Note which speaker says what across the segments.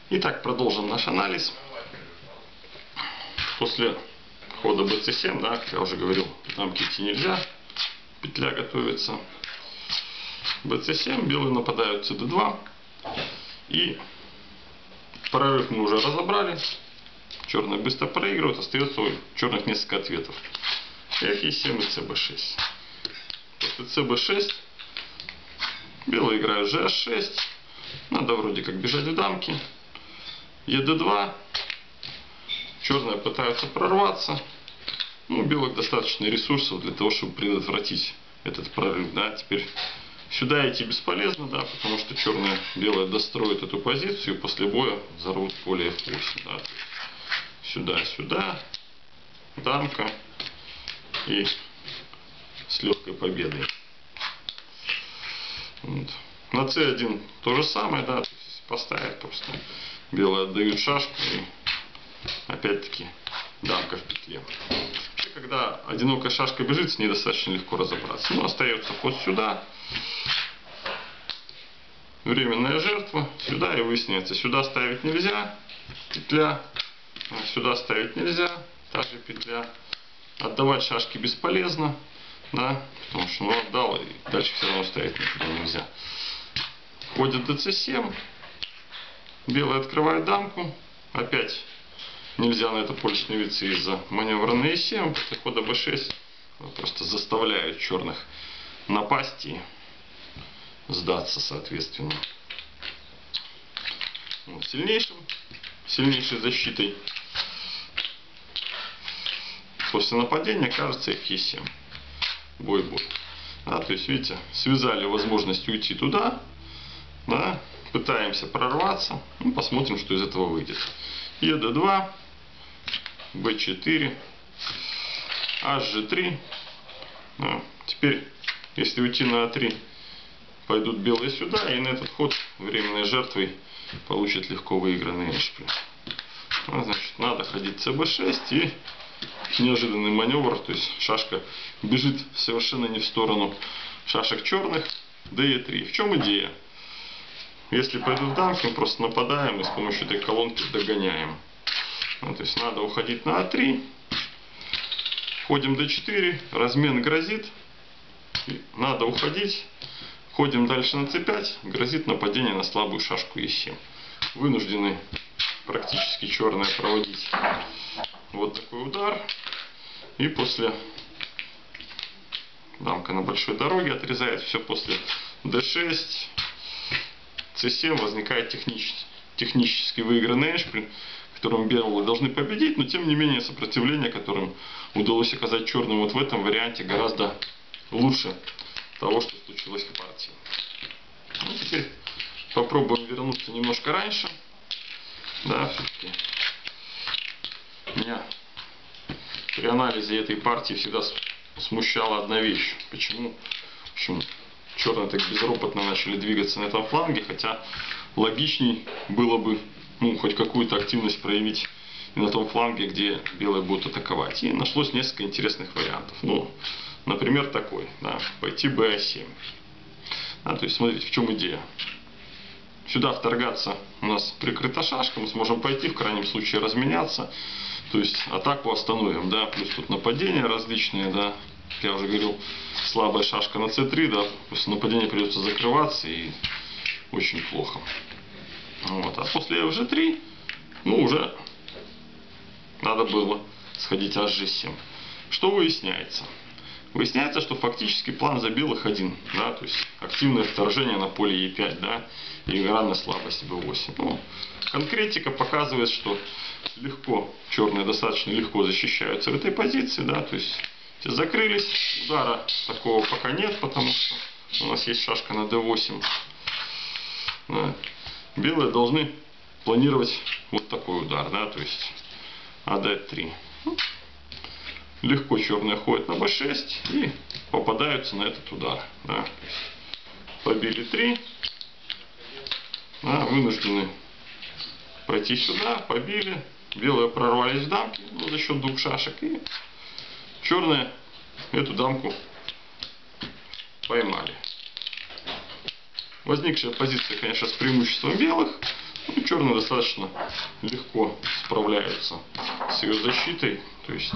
Speaker 1: Итак, продолжим наш анализ. После хода bc7, да, как я уже говорил, дамки идти нельзя, петля готовится. bc7, белые нападают cd2, и прорыв мы уже разобрали. Черные быстро проигрывают, остается у черных несколько ответов. e7 и cb6. После cb6 белые играют gh6. Надо вроде как бежать в дамки. ед2. Черные пытаются прорваться. Ну, у белых достаточно ресурсов для того, чтобы предотвратить этот прорыв. Да. Теперь сюда идти бесполезно, да, потому что белые достроят эту позицию и после боя взорвут поле f8. Да. Сюда, дамка и с легкой победой. Вот. На c1 то же самое, да, то есть поставят просто. Белые отдают шашку и опять-таки дамка в петле. И когда одинокая шашка бежит, с ней достаточно легко разобраться. Ну, остается ход сюда. Временная жертва. Сюда и выясняется. Сюда ставить нельзя. Петля. Сюда ставить нельзя. Та же петля. Отдавать шашки бесполезно. Да, потому что отдал и дальше все равно ставить никуда нельзя. Ходит dc7. Белые открывают дамку. Опять нельзя на это поле становиться из-за маневра на e7. После хода b6 просто заставляют черных напасть и сдаться соответственно. Вот, сильнейшей защитой после нападения кажется e7. Бой. Да, то есть, видите, связали возможность уйти туда. Да, пытаемся прорваться. Ну, посмотрим, что из этого выйдет. ед2, b4, hg3. Да. Теперь, если уйти на a3, пойдут белые сюда, и на этот ход временной жертвой получат легко выигранный эшпиль. А, значит, надо ходить cb6 и неожиданный маневр, то есть шашка бежит совершенно не в сторону шашек черных, d3. В чем идея? Если пойдут дамки, мы просто нападаем и с помощью этой колонки догоняем. То есть надо уходить на a3, ходим d4, размен грозит, надо уходить, ходим дальше на c5, грозит нападение на слабую шашку e7. Вынуждены практически черные проводить вот такой удар. И после дамка на большой дороге отрезает все. После d6, c7 возникает технически выигранный эшпиль, которым белые должны победить, но тем не менее сопротивление, которым удалось оказать черным вот в этом варианте, гораздо лучше того, что случилось в партии. Ну, теперь попробуем вернуться немножко раньше. Да, все-таки меня при анализе этой партии всегда смущала одна вещь. Почему черные так безропотно начали двигаться на этом фланге, хотя логичней было бы хоть какую-то активность проявить и на том фланге, где белые будут атаковать. И нашлось несколько интересных вариантов. Ну, например, такой. Да, пойти b7. Да, то есть, смотрите, в чем идея. Сюда вторгаться у нас прикрыта шашка, мы сможем пойти, в крайнем случае разменяться. То есть атаку остановим, да, плюс тут нападения различные, да. Как я уже говорил, слабая шашка на c3, да, после нападения придется закрываться и очень плохо. Вот. А после fg3, ну, уже надо было сходить hg7. Что выясняется? Выясняется, что фактически план за белых один, да, то есть активное вторжение на поле e5, да, и игра на слабость b8. Ну, конкретика показывает, что черные достаточно легко защищаются в этой позиции, да, то есть закрылись, удара такого пока нет, потому что у нас есть шашка на d8. Да. Белые должны планировать вот такой удар, да, то есть ad3. Легко черные ходят на b6 и попадаются на этот удар. Да. Побили 3. Да, вынуждены пойти сюда, побили. Белые прорвались в дамки, ну, за счет двух шашек. И черные эту дамку поймали. Возникшая позиция, конечно, с преимуществом белых. Ну, черные достаточно легко справляются с ее защитой, то есть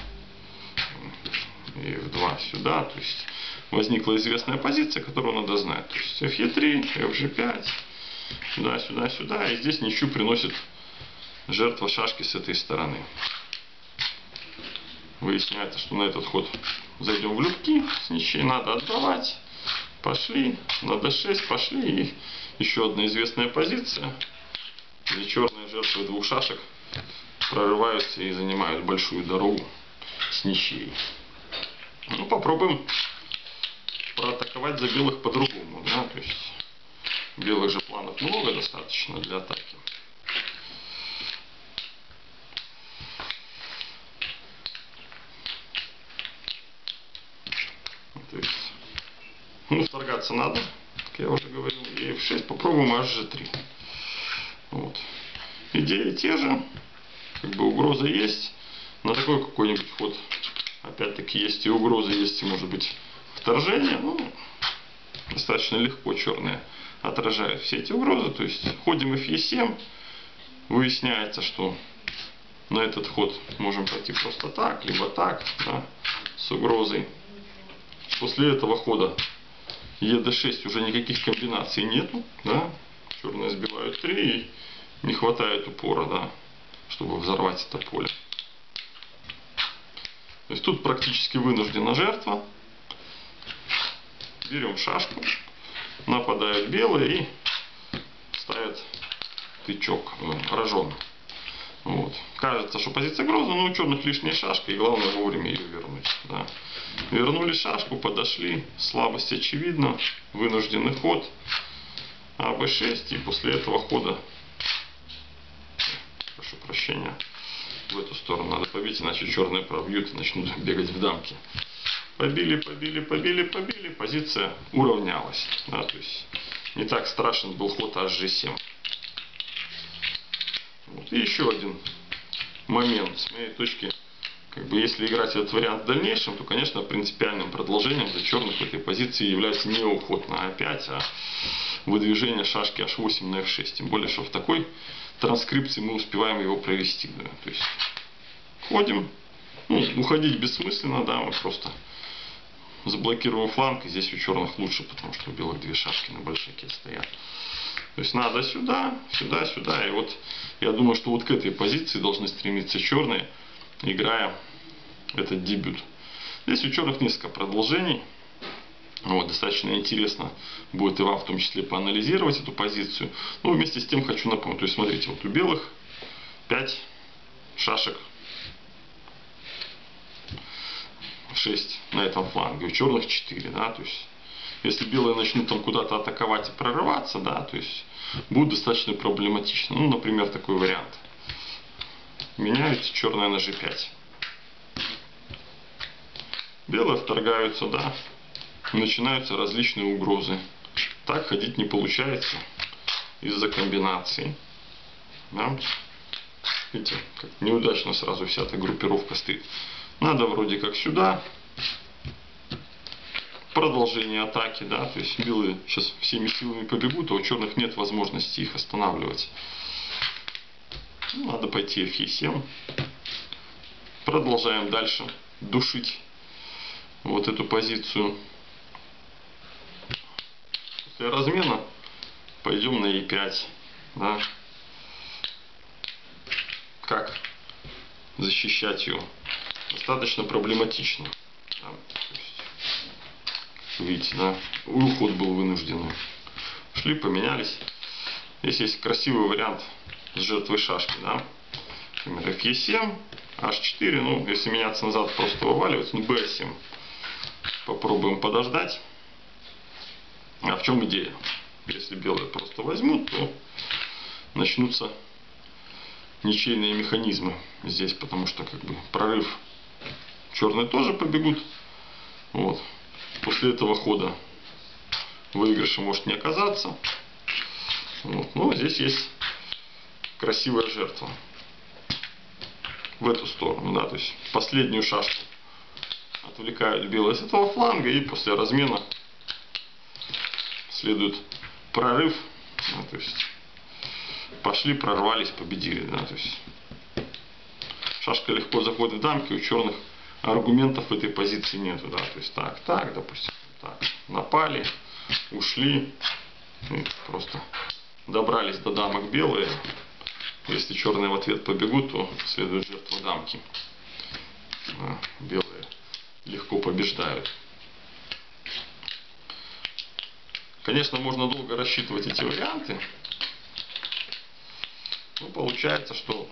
Speaker 1: f2 сюда, то есть возникла известная позиция, которую надо знать. То есть fe3, fg5, сюда, сюда, сюда, и здесь ничью приносит жертва шашки с этой стороны. Выясняется, что на этот ход зайдем в любки, с ничьей надо отдавать. Пошли, на d6 пошли, и еще одна известная позиция, где черные жертвы двух шашек прорываются и занимают большую дорогу с ничьей. Ну, попробуем проатаковать за белых по-другому, да, то есть белых же планов много достаточно для атаки. То есть, ну, вторгаться надо, как я уже говорил, и f6 попробуем hg3. Вот. Идеи те же, как бы угроза есть, на такой какой-нибудь ход, опять-таки, есть и угроза, есть и, может быть, вторжение, ну, достаточно легко черные отражают все эти угрозы, то есть ходим fe7, выясняется, что на этот ход можем пойти просто так, либо так, да, с угрозой. После этого хода ед6 уже никаких комбинаций нету, да, черные сбивают 3 и не хватает упора, да, чтобы взорвать это поле. То есть тут практически вынуждена жертва. Берем шашку, нападают белые и ставят тычок, рожон. Вот. Кажется, что позиция грозная, но у черных лишняя шашка, и главное вовремя ее вернуть. Да. Вернули шашку, подошли, слабость очевидна, вынужденный ход, АБ6, и после этого хода, прошу прощения, в эту сторону надо побить, иначе черные пробьют и начнут бегать в дамки. Побили, побили, побили, побили, позиция уравнялась. Да, то есть не так страшен был ход hg7. Вот. И еще один момент, с моей точки, как бы, если играть этот вариант в дальнейшем, то, конечно, принципиальным продолжением для черных в этой позиции является не уход на a5, а выдвижение шашки h8 на f6. Тем более, что в такой транскрипции мы успеваем его провести. Да. То есть ходим, ну, уходить бессмысленно, да, мы просто заблокирую фланг, и здесь у черных лучше, потому что у белых две шашки на большаке стоят. То есть надо сюда, сюда, сюда. И вот я думаю, что вот к этой позиции должны стремиться черные, играя этот дебют. Здесь у черных несколько продолжений. Вот, достаточно интересно будет и вам в том числе поанализировать эту позицию. Но вместе с тем хочу напомнить. То есть смотрите, вот у белых 5 шашек, 6 на этом фланге, у черных 4, да, то есть если белые начнут там куда-то атаковать и прорываться, да, то есть будет достаточно проблематично. Ну, например, такой вариант. Меняются черные на g5. Белые вторгаются, да, начинаются различные угрозы. Так ходить не получается из-за комбинаций. Да. Видите, как неудачно сразу вся эта группировка стоит. Надо вроде как сюда. Продолжение атаки, да, то есть белые сейчас всеми силами побегут, а у черных нет возможности их останавливать. Надо пойти fe7. Продолжаем дальше душить вот эту позицию. После размена пойдем на e5. Да. Как защищать ее? Достаточно проблематично. Да. Видите, да, уход был вынужденный. Шли, поменялись. Здесь есть красивый вариант с жертвой шашки, да. Например, fe7, h4, ну, если меняться назад, просто вываливается, ну, b7. Попробуем подождать. А в чем идея? Если белые просто возьмут, то начнутся ничейные механизмы здесь, потому что, как бы, прорыв черные тоже побегут. Вот. После этого хода выигрыша может не оказаться. Вот. Но здесь есть красивая жертва. В эту сторону. Да, то есть последнюю шашку отвлекают белые с этого фланга. И после размена следует прорыв. Да, то есть пошли, прорвались, победили, да, то есть шашка легко заходит в дамки, у черных аргументов в этой позиции нету, да, то есть так, допустим, так, напали, ушли, и просто добрались до дамок белые. Если черные в ответ побегут, то следует жертва дамки. Белые легко побеждают. Конечно, можно долго рассчитывать эти варианты. Но получается, что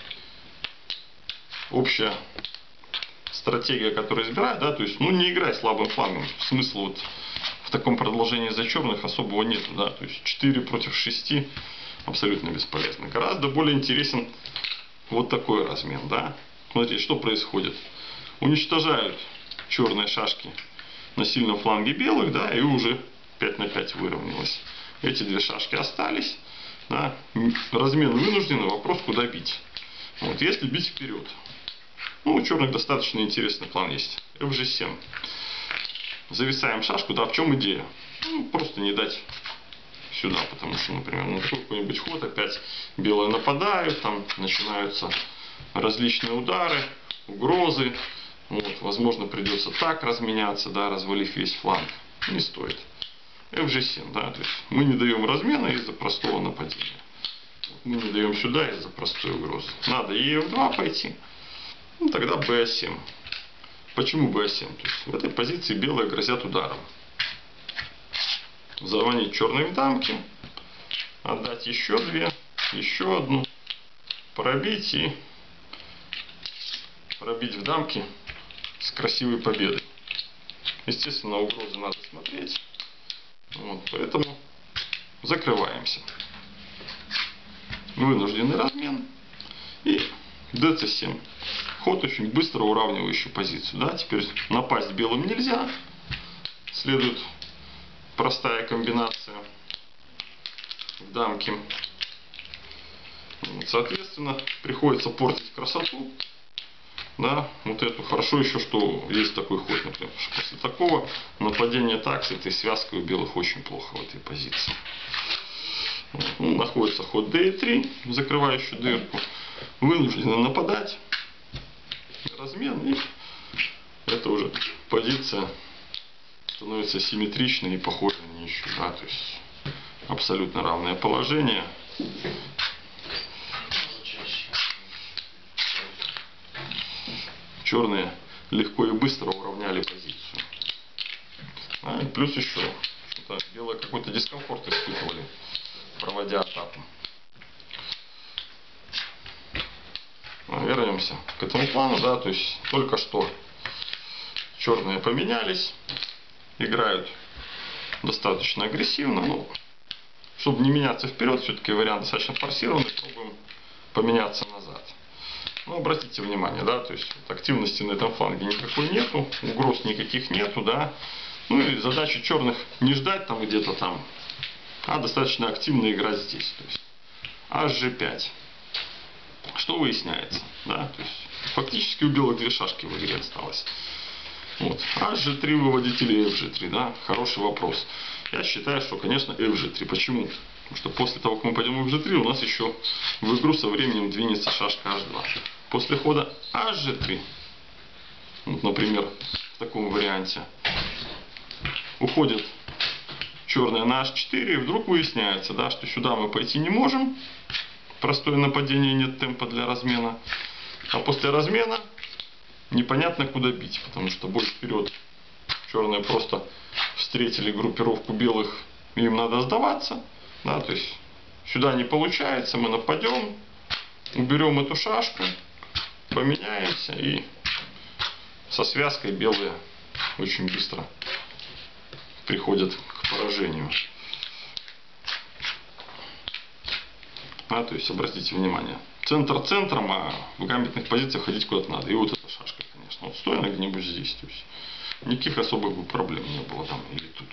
Speaker 1: общая стратегия, которую избирают, да, то есть, ну, не играй слабым флангом. Смысла вот в таком продолжении за черных особого нету, да, то есть 4 против 6 абсолютно бесполезно. Гораздо более интересен вот такой размен, да. Смотрите, что происходит. Уничтожают черные шашки на сильном фланге белых, да, и уже 5 на 5 выровнялось. Эти две шашки остались, да. Размен вынужденный, вопрос, куда бить. Вот, если бить вперед. Ну, у черных достаточно интересный план есть. FG7. Зависаем шашку, да, в чем идея? Ну, просто не дать сюда, потому что, например, на такой какой-нибудь ход опять белые нападают, там начинаются различные удары, угрозы. Вот, возможно, придется так разменяться, да, развалив весь фланг. Не стоит. FG7, да, то есть мы не даем размена из-за простого нападения. Мы не даем сюда из-за простой угрозы. Надо EF2 пойти. Ну, тогда BA7. Почему BA7? То есть в этой позиции белые грозят ударом. Завонить черные в дамки. Отдать еще две. Еще одну. Пробить и пробить в дамки с красивой победой. Естественно, угрозы надо смотреть. Вот, поэтому закрываемся. Вынужденный размен. И DC7. Ход очень быстро уравнивающий позицию. Да? Теперь напасть белым нельзя. Следует простая комбинация в дамке. Вот, соответственно, приходится портить красоту. Да, вот эту. Хорошо еще, что есть такой ход, например. После такого нападения так с этой связкой у белых очень плохо в этой позиции. Вот. Ну, находится ход D3, закрывающий дырку. Вынуждены нападать. Размен, и это уже позиция становится симметричной и похожей на ничью, да, то есть абсолютно равное положение. Черные легко и быстро уравняли позицию. И плюс еще что-то белые какой-то дискомфорт испытывали, проводя атаку. Вернемся к этому плану, да, то есть только что черные поменялись, играют достаточно агрессивно, но чтобы не меняться вперед, все-таки вариант достаточно форсированный, пробуем поменяться назад. Но обратите внимание, да, то есть вот активности на этом фланге никакой нету, угроз никаких нету, да, ну и задача черных не ждать там где-то там, а достаточно активно играть здесь, то есть HG5. Что выясняется? Да? То есть, фактически у белых две шашки в игре осталось. Вот. HG3 выводить или FG3? Да? Хороший вопрос. Я считаю, что, конечно, FG3. Почему? Потому что после того, как мы пойдем в FG3, у нас еще в игру со временем двинется шашка H2. После хода HG3, вот, например, в таком варианте, уходит черная на H4, и вдруг выясняется, да, что сюда мы пойти не можем. Простое нападение, нет темпа для размена. А после размена непонятно куда бить, потому что бой вперед. Черные просто встретили группировку белых, им надо сдаваться. Да, то есть сюда не получается, мы нападем, уберем эту шашку, поменяемся и со связкой белые очень быстро приходят к поражению. То есть обратите внимание, центр центром, а в гамбитных позициях ходить куда-то надо. И вот эта шашка, конечно. Вот стоя где-нибудь здесь. То есть никаких особых бы проблем не было там или тут.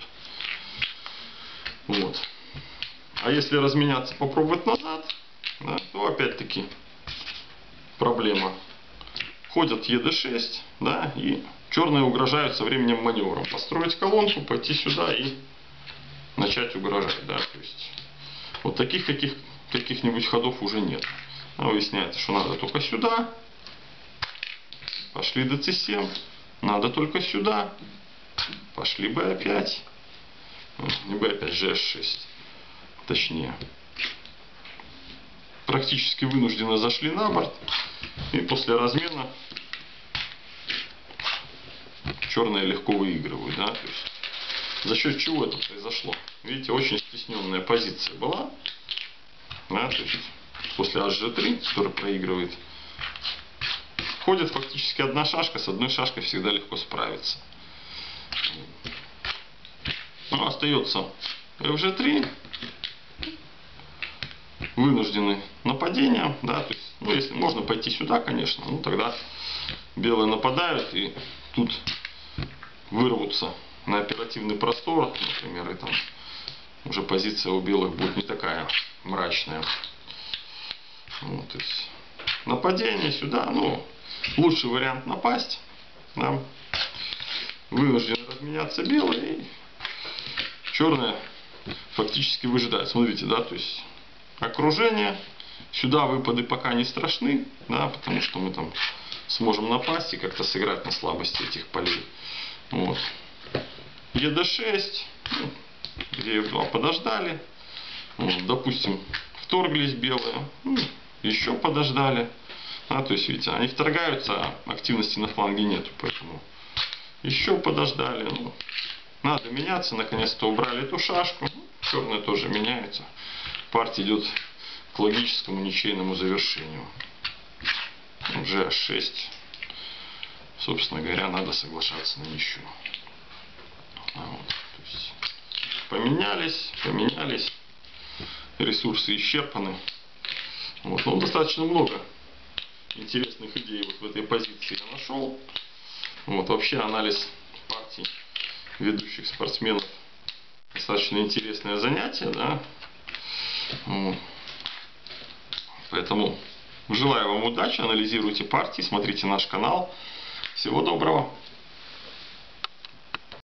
Speaker 1: Вот. А если разменяться, попробовать назад, да, то опять-таки проблема. Ходят ЕД6, да, и черные угрожают со временем маневром. Построить колонку, пойти сюда и начать угрожать. Да, то есть вот таких каких-нибудь ходов уже нет. А выясняется, что надо только сюда. Пошли dc7. Надо только сюда. Пошли b5. Не b5, g6. Точнее. Практически вынужденно зашли на борт. И после размена черные легко выигрывают. Да? То есть, за счет чего это произошло? Видите, очень стесненная позиция была. Да? То есть, после hg3, который проигрывает, ходит фактически одна шашка. С одной шашкой всегда легко справиться. Ну, остается fg3. Вынуждены нападением, да, то есть, ну, если можно пойти сюда, конечно, ну, тогда белые нападают и тут вырвутся на оперативный простор, например, и там уже позиция у белых будет не такая мрачная. Вот, то есть, нападение сюда, ну, лучший вариант напасть, да, вынуждены разменяться белые, и черные фактически выжидают. Смотрите, да, то есть окружение. Сюда выпады пока не страшны, да, потому что мы там сможем напасть и как-то сыграть на слабости этих полей. Вот. ед6, e2 подождали. Вот, допустим, вторглись белые, ну, еще подождали. Да, то есть, видите, они вторгаются, а активности на фланге нету, поэтому еще подождали. Ну, надо меняться, наконец-то убрали эту шашку. Черные тоже меняются. Партия идет к логическому ничейному завершению. Уже 6. Собственно говоря, надо соглашаться на ничью. Вот. То есть, поменялись. Ресурсы исчерпаны. Вот. Но достаточно много интересных идей вот в этой позиции я нашел. Вот. Вообще анализ партий ведущих спортсменов достаточно интересное занятие, да. Вот. Поэтому желаю вам удачи, анализируйте партии, смотрите наш канал. Всего доброго!